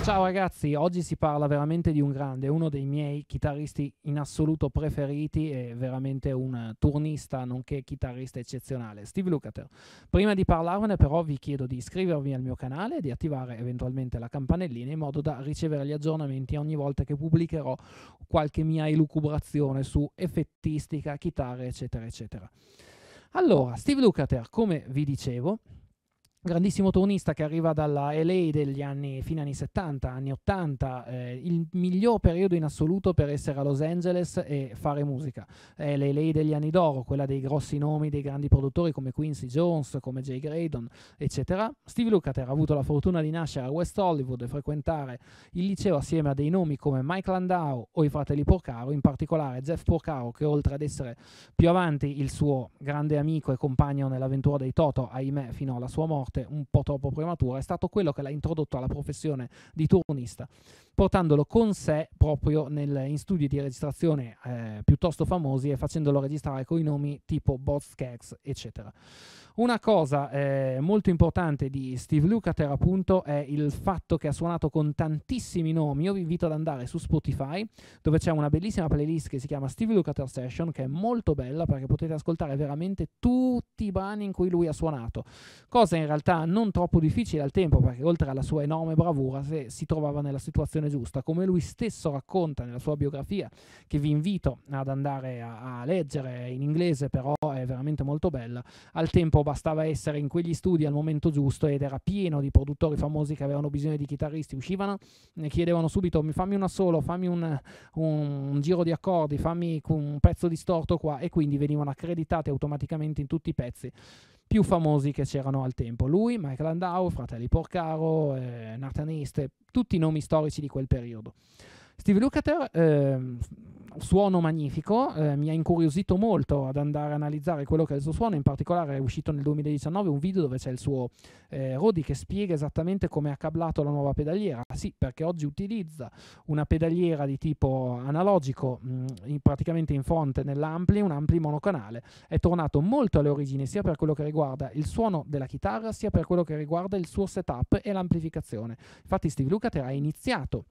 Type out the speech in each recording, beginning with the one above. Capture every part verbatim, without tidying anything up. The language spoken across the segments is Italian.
Ciao ragazzi, oggi si parla veramente di un grande, uno dei miei chitarristi in assoluto preferiti e veramente un turnista nonché chitarrista eccezionale, Steve Lukather. Prima di parlarvene però vi chiedo di iscrivervi al mio canale e di attivare eventualmente la campanellina in modo da ricevere gli aggiornamenti ogni volta che pubblicherò qualche mia elucubrazione su effettistica, chitarre eccetera eccetera. Allora, Steve Lukather, come vi dicevo, grandissimo turnista che arriva dalla L A degli anni, fine anni settanta, anni ottanta, eh, il miglior periodo in assoluto per essere a Los Angeles e fare musica. È l'L A degli anni d'oro, quella dei grossi nomi, dei grandi produttori come Quincy Jones, come Jay Graydon, eccetera. Steve Lukather ha avuto la fortuna di nascere a West Hollywood e frequentare il liceo assieme a dei nomi come Mike Landau o i fratelli Porcaro, in particolare Jeff Porcaro, che oltre ad essere più avanti il suo grande amico e compagno nell'avventura dei Toto, ahimè fino alla sua morte un po' troppo prematura, è stato quello che l'ha introdotto alla professione di turnista, portandolo con sé proprio nel, in studi di registrazione eh, piuttosto famosi e facendolo registrare con i nomi tipo Boz Scaggs, eccetera. Una cosa eh, molto importante di Steve Lukather appunto è il fatto che ha suonato con tantissimi nomi. Io vi invito ad andare su Spotify, dove c'è una bellissima playlist che si chiama Steve Lukather Session, che è molto bella perché potete ascoltare veramente tutti i brani in cui lui ha suonato, cosa in realtà non troppo difficile al tempo, perché oltre alla sua enorme bravura se, si trovava nella situazione giusta, come lui stesso racconta nella sua biografia, che vi invito ad andare a, a leggere in inglese, però è veramente molto bella. Al tempo bastava essere in quegli studi al momento giusto ed era pieno di produttori famosi che avevano bisogno di chitarristi, uscivano, ne chiedevano subito fammi una solo, fammi un, un, un giro di accordi, fammi un pezzo distorto qua, e quindi venivano accreditati automaticamente in tutti i pezzi più famosi che c'erano al tempo. Lui, Mike Landau, fratelli Porcaro, eh, Nathan East, tutti i nomi storici di quel periodo. Steve Lukather, eh, suono magnifico, eh, mi ha incuriosito molto ad andare a analizzare quello che è il suo suono. In particolare è uscito nel duemiladiciannove un video dove c'è il suo eh, Rodi che spiega esattamente come ha cablato la nuova pedaliera. Sì, perché oggi utilizza una pedaliera di tipo analogico mh, in, praticamente in fronte nell'ampli, un ampli monocanale. È tornato molto alle origini sia per quello che riguarda il suono della chitarra sia per quello che riguarda il suo setup e l'amplificazione. Infatti Steve Lukather ha iniziato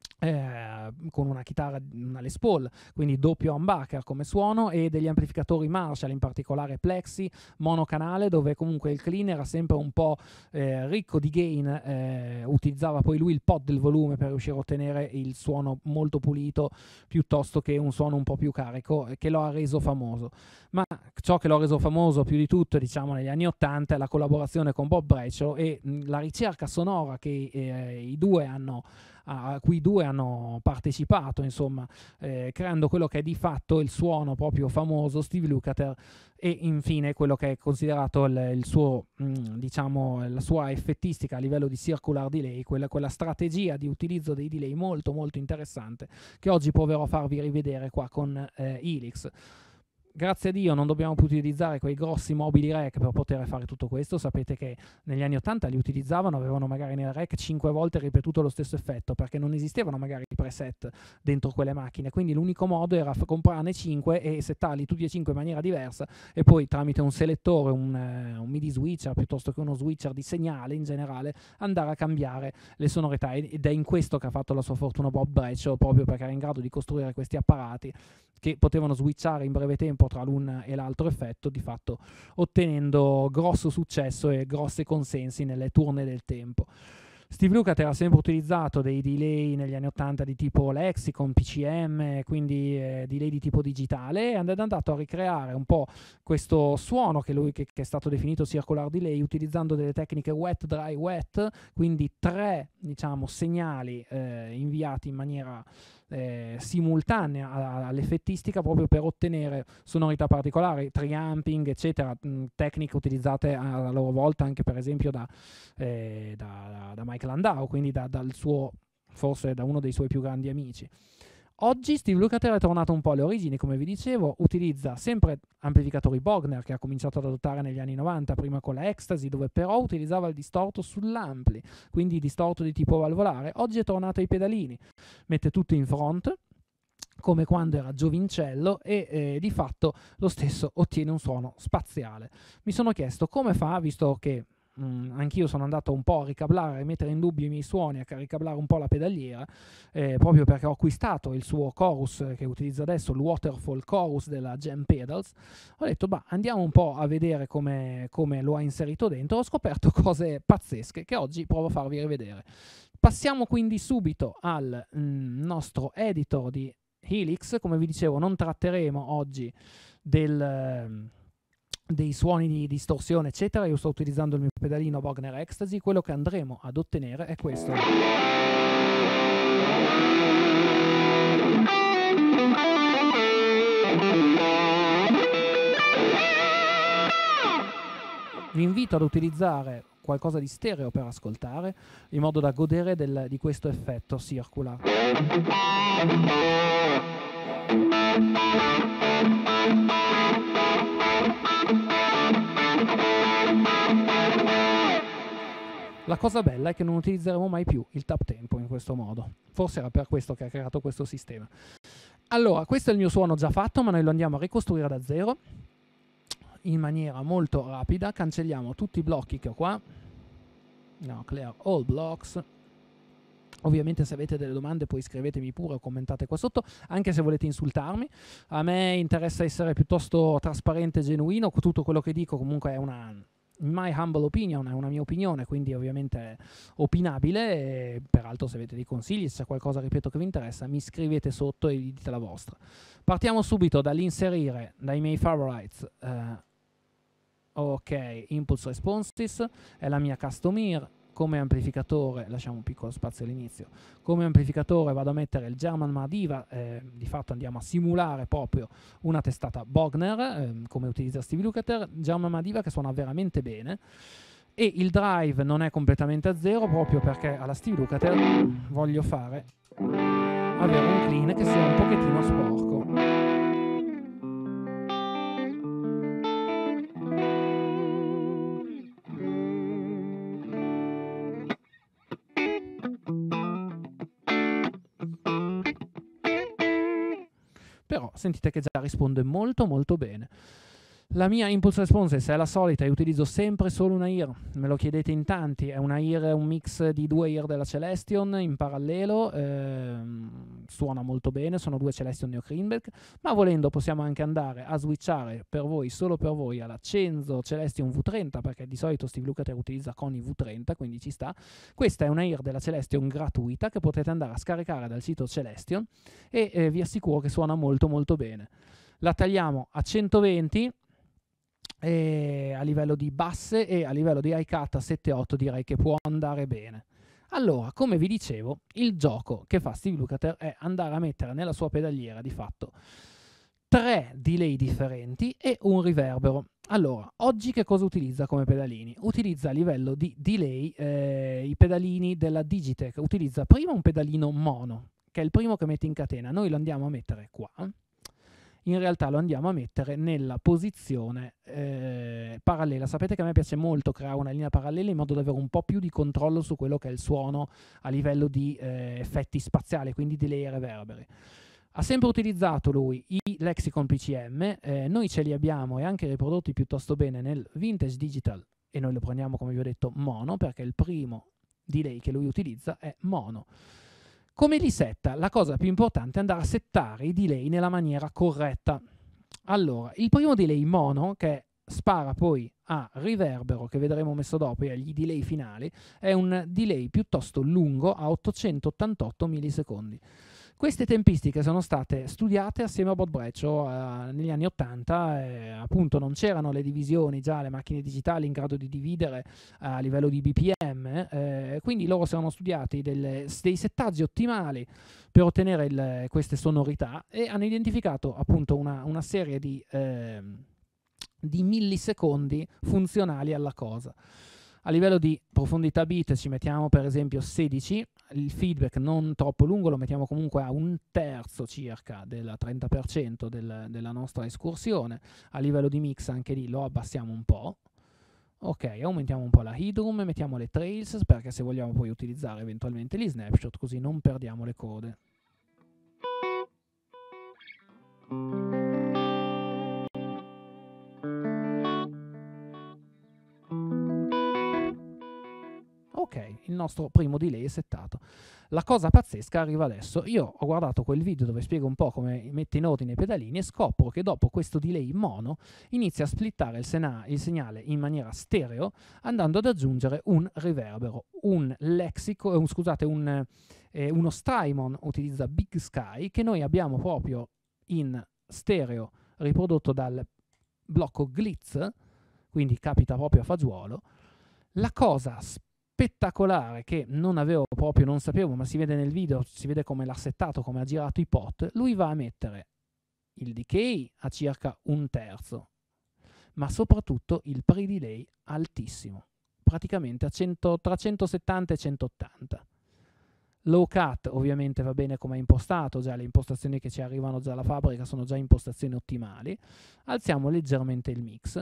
Eh, con una chitarra, una Les Paul, quindi doppio humbucker come suono, e degli amplificatori Marshall, in particolare Plexi monocanale, dove comunque il clean era sempre un po' eh, ricco di gain. Eh, utilizzava poi lui il pod del volume per riuscire a ottenere il suono molto pulito piuttosto che un suono un po' più carico, che lo ha reso famoso. Ma ciò che l'ha reso famoso più di tutto, diciamo, negli anni ottanta è la collaborazione con Bob Bradshaw e mh, la ricerca sonora che eh, i due hanno a cui i due hanno partecipato, insomma, eh, creando quello che è di fatto il suono proprio famoso Steve Lukather, e infine quello che è considerato il, il suo, mh, diciamo, la sua effettistica a livello di circular delay, quella, quella strategia di utilizzo dei delay molto molto interessante che oggi proverò a farvi rivedere qua con eh, Helix. Grazie a Dio non dobbiamo più utilizzare quei grossi mobili rack per poter fare tutto questo. Sapete che negli anni ottanta li utilizzavano, avevano magari nel rack cinque volte ripetuto lo stesso effetto, perché non esistevano magari i preset dentro quelle macchine, quindi l'unico modo era comprarne cinque e settarli tutti e cinque in maniera diversa, e poi tramite un selettore, un, uh, un MIDI switcher piuttosto che uno switcher di segnale in generale, andare a cambiare le sonorità. Ed è in questo che ha fatto la sua fortuna Bob Bradshaw, proprio perché era in grado di costruire questi apparati che potevano switchare in breve tempo tra l'un e l'altro effetto, di fatto ottenendo grosso successo e grossi consensi nelle turne del tempo. Steve Lukather ha sempre utilizzato dei delay negli anni ottanta di tipo Lexicon, P C M, quindi eh, delay di tipo digitale, e è andato a ricreare un po' questo suono che, lui, che, che è stato definito circular delay, utilizzando delle tecniche wet, dry, wet, quindi tre, diciamo, segnali eh, inviati in maniera Eh, simultanea all'effettistica, proprio per ottenere sonorità particolari, triamping eccetera, mh, tecniche utilizzate a loro volta anche per esempio da, eh, da, da Mike Landau, quindi da, dal suo, forse da uno dei suoi più grandi amici. Oggi Steve Lukather è tornato un po' alle origini, come vi dicevo, utilizza sempre amplificatori Bogner che ha cominciato ad adottare negli anni novanta, prima con la Ecstasy, dove però utilizzava il distorto sull'ampli, quindi distorto di tipo valvolare. Oggi è tornato ai pedalini, mette tutto in front come quando era giovincello e eh, di fatto lo stesso ottiene un suono spaziale. Mi sono chiesto come fa, visto che mh, anch'io sono andato un po' a ricablare, a mettere in dubbio i miei suoni, a ricablare un po' la pedaliera, eh, proprio perché ho acquistato il suo chorus che utilizzo adesso, il Waterfall Chorus della Jam Pedals. Ho detto, bah, andiamo un po' a vedere come, come lo ha inserito dentro. Ho scoperto cose pazzesche che oggi provo a farvi rivedere. Passiamo quindi subito al mh, nostro editor di Helix. Come vi dicevo, non tratteremo oggi del, dei suoni di distorsione, eccetera. Io sto utilizzando il mio pedalino Bogner Ecstasy. Quello che andremo ad ottenere è questo. Vi invito ad utilizzare qualcosa di stereo per ascoltare, in modo da godere del, di questo effetto circular. La cosa bella è che non utilizzeremo mai più il tap tempo in questo modo. Forse era per questo che ha creato questo sistema. Allora, questo è il mio suono già fatto, ma noi lo andiamo a ricostruire da zero in maniera molto rapida. Cancelliamo tutti i blocchi che ho qua. No, clear all blocks. Ovviamente se avete delle domande poi scrivetemi pure o commentate qua sotto, anche se volete insultarmi. A me interessa essere piuttosto trasparente e genuino. Tutto quello che dico comunque è una... in my humble opinion, è una mia opinione, quindi ovviamente è opinabile. E peraltro se avete dei consigli, se c'è qualcosa, ripeto, che vi interessa, mi scrivete sotto e vi dite la vostra. Partiamo subito dall'inserire dai miei favorites. Eh, ok, Impulse Responses è la mia custom ear. Come amplificatore, lasciamo un piccolo spazio all'inizio, come amplificatore vado a mettere il German Madiva, eh, di fatto andiamo a simulare proprio una testata Bogner, eh, come utilizza Stevie Lukather, German Madiva che suona veramente bene, e il drive non è completamente a zero proprio perché alla Stevie Lukather voglio fare avere un clean che sia un pochettino sporco. Però sentite che già risponde molto molto bene. La mia Impulse Response è la solita, io utilizzo sempre solo una ear, me lo chiedete in tanti, è una ear, un mix di due ear della Celestion in parallelo, ehm, suona molto bene, sono due Celestion Neo Greenback, ma volendo possiamo anche andare a switchare per voi, solo per voi, alla Cenzo Celestion V trenta, perché di solito Steve Lukather utilizza con i V trenta, quindi ci sta. Questa è una ear della Celestion gratuita che potete andare a scaricare dal sito Celestion e eh, vi assicuro che suona molto molto bene. La tagliamo a centoventi, e a livello di basse, e a livello di hi-cut a sette otto direi che può andare bene. Allora, come vi dicevo, il gioco che fa Steve Lukather è andare a mettere nella sua pedaliera di fatto tre delay differenti e un riverbero. Allora, oggi che cosa utilizza come pedalini? Utilizza a livello di delay eh, i pedalini della Digitech. Utilizza prima un pedalino mono, che è il primo che mette in catena. Noi lo andiamo a mettere qua. In realtà lo andiamo a mettere nella posizione eh, parallela. Sapete che a me piace molto creare una linea parallela in modo da avere un po' più di controllo su quello che è il suono a livello di eh, effetti spaziali, quindi delay e reverberi. Ha sempre utilizzato lui i Lexicon P C M, eh, noi ce li abbiamo e anche riprodotti piuttosto bene nel Vintage Digital, e noi lo prendiamo, come vi ho detto, mono, perché il primo delay che lui utilizza è mono. Come li setta? La cosa più importante è andare a settare i delay nella maniera corretta. Allora, il primo delay mono, che spara poi a riverbero, che vedremo messo dopo, e agli delay finali, è un delay piuttosto lungo a ottocentottantotto millisecondi. Queste tempistiche sono state studiate assieme a Bob Bradshaw eh, negli anni ottanta, eh, appunto non c'erano le divisioni, già le macchine digitali in grado di dividere a livello di B P M, eh, quindi loro si erano studiati delle, dei settaggi ottimali per ottenere il, queste sonorità, e hanno identificato appunto una, una serie di, eh, di millisecondi funzionali alla cosa. A livello di profondità bit ci mettiamo per esempio sedici, il feedback non troppo lungo lo mettiamo comunque a un terzo circa del trenta per cento del, della nostra escursione. A livello di mix anche lì lo abbassiamo un po'. Ok, aumentiamo un po' la headroom, mettiamo le trails perché se vogliamo poi utilizzare eventualmente gli snapshot, così non perdiamo le code. nostro primo delay è settato. La cosa pazzesca arriva adesso. Io ho guardato quel video dove spiego un po' come mette in ordine i pedalini e scopro che dopo questo delay mono inizia a splittare il, sena- il segnale in maniera stereo, andando ad aggiungere un riverbero, un lexico, eh, scusate, un, eh, uno Strymon utilizza Big Sky che noi abbiamo proprio in stereo riprodotto dal blocco Glitz, quindi capita proprio a fagiolo. La cosa spettacolare che non avevo proprio, non sapevo, ma si vede nel video, si vede come l'ha settato, come ha girato i pot, lui va a mettere il decay a circa un terzo, ma soprattutto il pre-delay altissimo, praticamente a cento, tra centosettanta e centottanta. Low cut ovviamente va bene come è impostato, già le impostazioni che ci arrivano già alla fabbrica sono già impostazioni ottimali. Alziamo leggermente il mix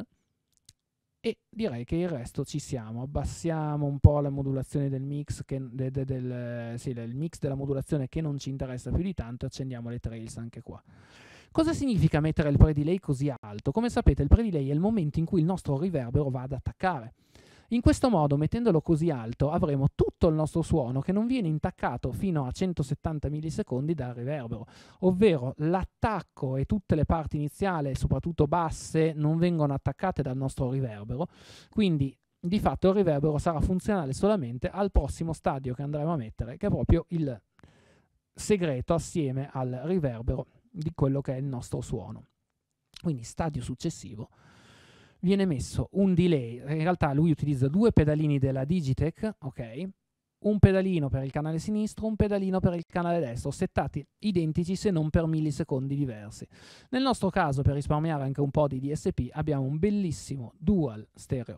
e direi che il resto ci siamo. Abbassiamo un po' la modulazione del mix, che, de, de, del, sì, il mix della modulazione che non ci interessa più di tanto, accendiamo le trails anche qua. Cosa significa mettere il pre-delay così alto? Come sapete, il pre-delay è il momento in cui il nostro riverbero va ad attaccare. In questo modo, mettendolo così alto, avremo tutto il nostro suono che non viene intaccato fino a centosettanta millisecondi dal riverbero, ovvero l'attacco e tutte le parti iniziali, soprattutto basse, non vengono attaccate dal nostro riverbero, quindi di fatto il riverbero sarà funzionale solamente al prossimo stadio che andremo a mettere, che è proprio il segreto assieme al riverbero di quello che è il nostro suono. Quindi stadio successivo viene messo un delay, in realtà lui utilizza due pedalini della Digitech, ok? Un pedalino per il canale sinistro, un pedalino per il canale destro, settati identici se non per millisecondi diversi. Nel nostro caso, per risparmiare anche un po' di D S P, abbiamo un bellissimo dual stereo,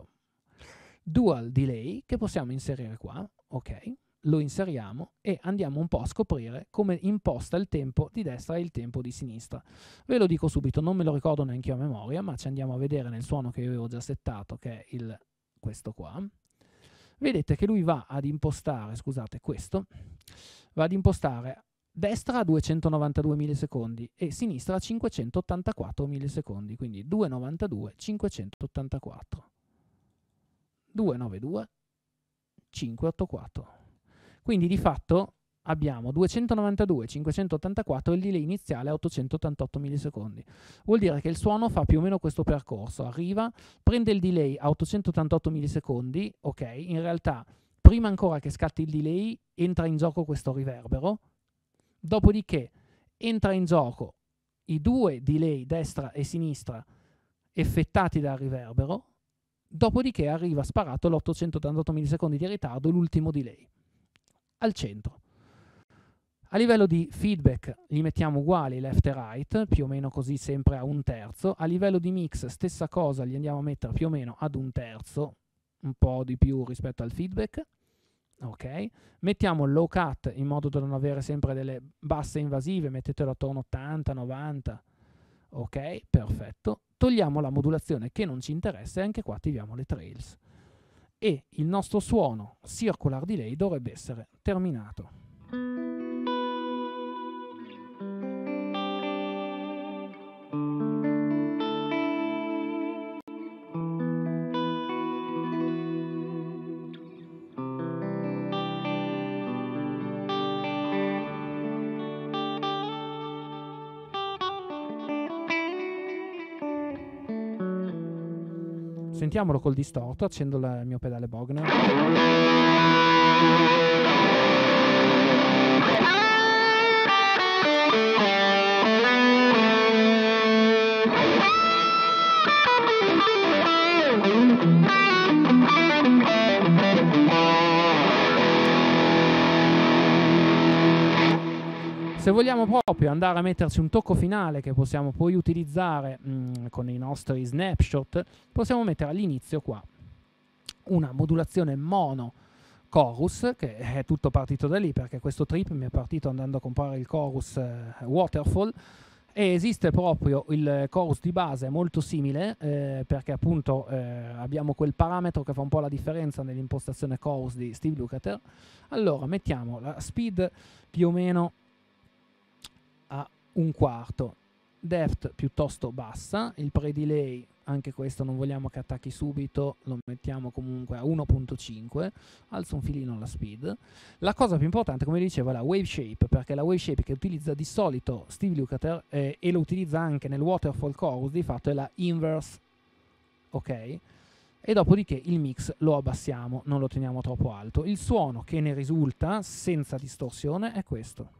dual delay che possiamo inserire qua, ok? Lo inseriamo e andiamo un po' a scoprire come imposta il tempo di destra e il tempo di sinistra. Ve lo dico subito, non me lo ricordo neanche io a memoria, ma ci andiamo a vedere nel suono che io avevo già settato, che è il, questo qua. Vedete che lui va ad impostare, scusate, questo, va ad impostare destra a duecentonovantadue millisecondi e sinistra a cinquecentottantaquattro millisecondi, quindi duecentonovantadue, cinquecentottantaquattro, duecentonovantadue, cinquecentottantaquattro. Quindi di fatto abbiamo duecentonovantadue, cinquecentottantaquattro e il delay iniziale a ottocentottantotto millisecondi. Vuol dire che il suono fa più o meno questo percorso. Arriva, prende il delay a ottocentottantotto millisecondi, ok, in realtà prima ancora che scatti il delay entra in gioco questo riverbero, dopodiché entra in gioco i due delay destra e sinistra effettati dal riverbero, dopodiché arriva sparato l'ottocentottantotto millisecondi di ritardo, l'ultimo delay. Al centro. A livello di feedback li mettiamo uguali left e right, più o meno così sempre a un terzo. A livello di mix stessa cosa, li andiamo a mettere più o meno ad un terzo, un po' di più rispetto al feedback. Ok, mettiamo il low cut in modo da non avere sempre delle basse invasive, mettetelo attorno ottanta, novanta. Ok, perfetto. Togliamo la modulazione che non ci interessa e anche qua attiviamo le trails. E il nostro suono circular delay dovrebbe essere terminato. Sentiamolo col distorto, accendo la, il mio pedale Bogner. Se vogliamo proprio andare a metterci un tocco finale che possiamo poi utilizzare mh, con i nostri snapshot, possiamo mettere all'inizio qua una modulazione mono chorus, che è tutto partito da lì perché questo trip mi è partito andando a comprare il chorus eh, Waterfall, e esiste proprio il chorus di base molto simile eh, perché appunto eh, abbiamo quel parametro che fa un po' la differenza nell'impostazione chorus di Steve Lukather. Allora mettiamo la speed più o meno a un quarto, depth piuttosto bassa, il pre-delay anche questo non vogliamo che attacchi subito, lo mettiamo comunque a uno punto cinque, alzo un filino la speed. La cosa più importante, come dicevo, è la wave shape, perché la wave shape che utilizza di solito Steve Lukather eh, e lo utilizza anche nel Waterfall Chorus, di fatto è la inverse, ok? E dopodiché il mix lo abbassiamo, non lo teniamo troppo alto. Il suono che ne risulta senza distorsione è questo.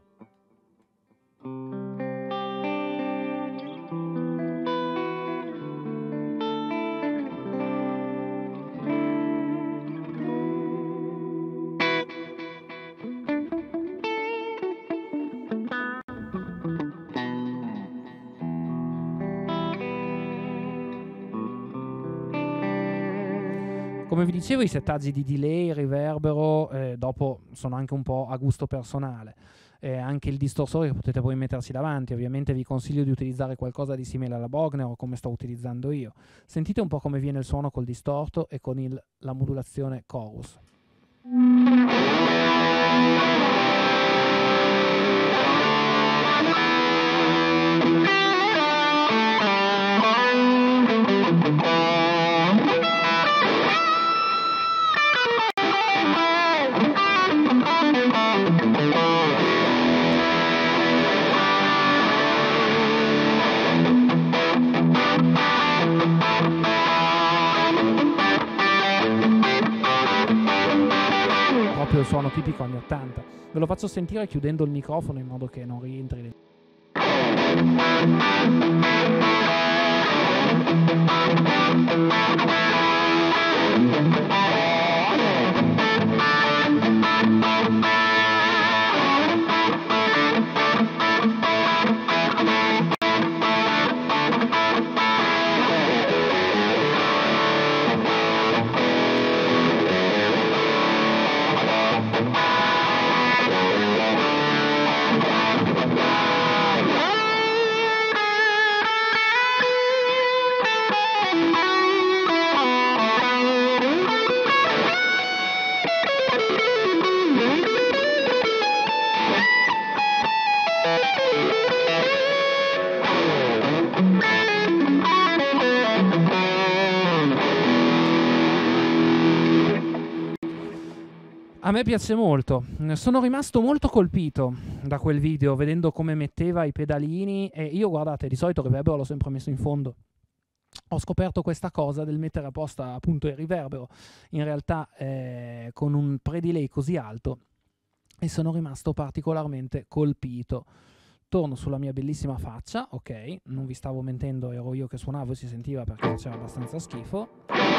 Come vi dicevo, i settaggi di delay, riverbero, eh, dopo sono anche un po' a gusto personale. Eh, anche il distorsore che potete poi metterci davanti, ovviamente vi consiglio di utilizzare qualcosa di simile alla Bogner o come sto utilizzando io. Sentite un po' come viene il suono col distorto e con il, la modulazione chorus. Il suono tipico anni ottanta. Ve lo faccio sentire chiudendo il microfono in modo che non rientri dentro. A me piace molto, sono rimasto molto colpito da quel video vedendo come metteva i pedalini e io, guardate, di solito il riverbero l'ho sempre messo in fondo. Ho scoperto questa cosa del mettere apposta appunto il riverbero in realtà eh, con un pre-delay così alto e sono rimasto particolarmente colpito. Torno sulla mia bellissima faccia, ok, non vi stavo mentendo, ero io che suonavo e si sentiva perché faceva abbastanza schifo.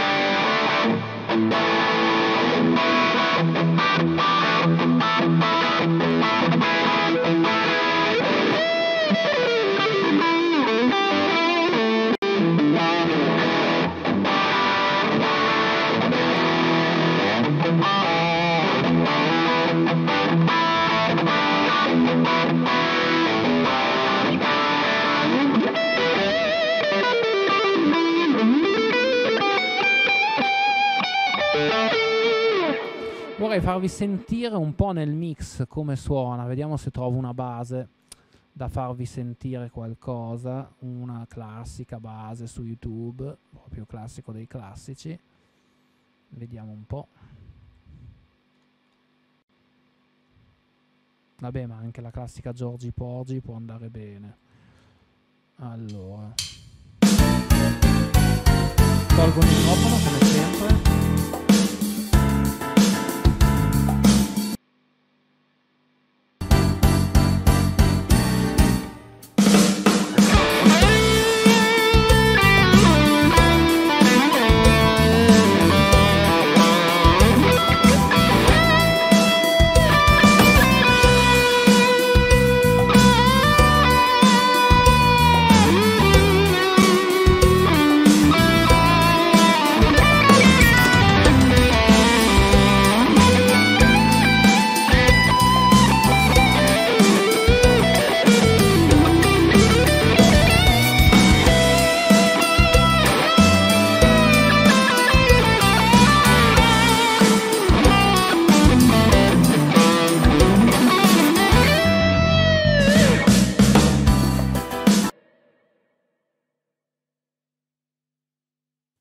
Vorrei farvi sentire un po' nel mix come suona, vediamo se trovo una base da farvi sentire qualcosa, una classica base su YouTube, proprio classico dei classici. Vediamo un po'. Vabbè, ma anche la classica Giorgi Porgi può andare bene. Allora, tolgo il microfono come sempre.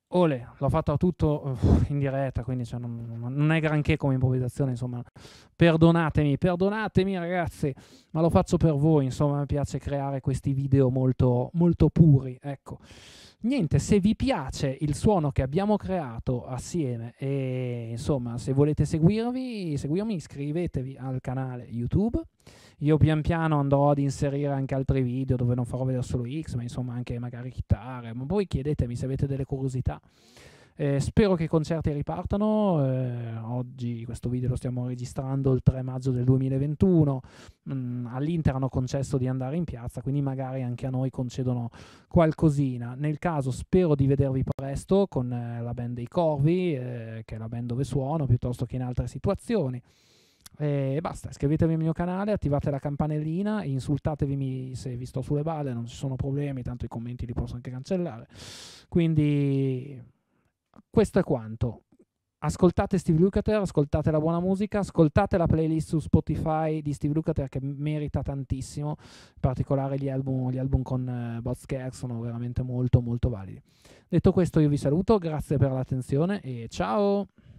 Olè, l'ho fatto tutto uff, in diretta, quindi cioè, non, non è granché come improvvisazione, insomma. Perdonatemi, perdonatemi ragazzi, ma lo faccio per voi, insomma, mi piace creare questi video molto, molto puri, ecco. Niente, se vi piace il suono che abbiamo creato assieme e insomma, se volete seguirvi, seguirmi, iscrivetevi al canale YouTube. Io pian piano andrò ad inserire anche altri video dove non farò vedere solo X, ma insomma anche magari chitarre. Ma voi chiedetemi se avete delle curiosità. Eh, spero che i concerti ripartano. Eh, oggi questo video lo stiamo registrando il tre maggio del duemilaventuno. Mm, all'Inter hanno concesso di andare in piazza, quindi magari anche a noi concedono qualcosina. Nel caso spero di vedervi presto con eh, la band dei Corvi, eh, che è la band dove suono, piuttosto che in altre situazioni. E basta, iscrivetevi al mio canale, attivate la campanellina, insultatevi se vi sto sulle balle, non ci sono problemi, tanto i commenti li posso anche cancellare. Quindi questo è quanto. Ascoltate Steve Lukather, ascoltate la buona musica, ascoltate la playlist su Spotify di Steve Lukather che merita tantissimo, in particolare gli album, gli album con uh, Boz Scaggs sono veramente molto molto validi. Detto questo io vi saluto, grazie per l'attenzione e ciao!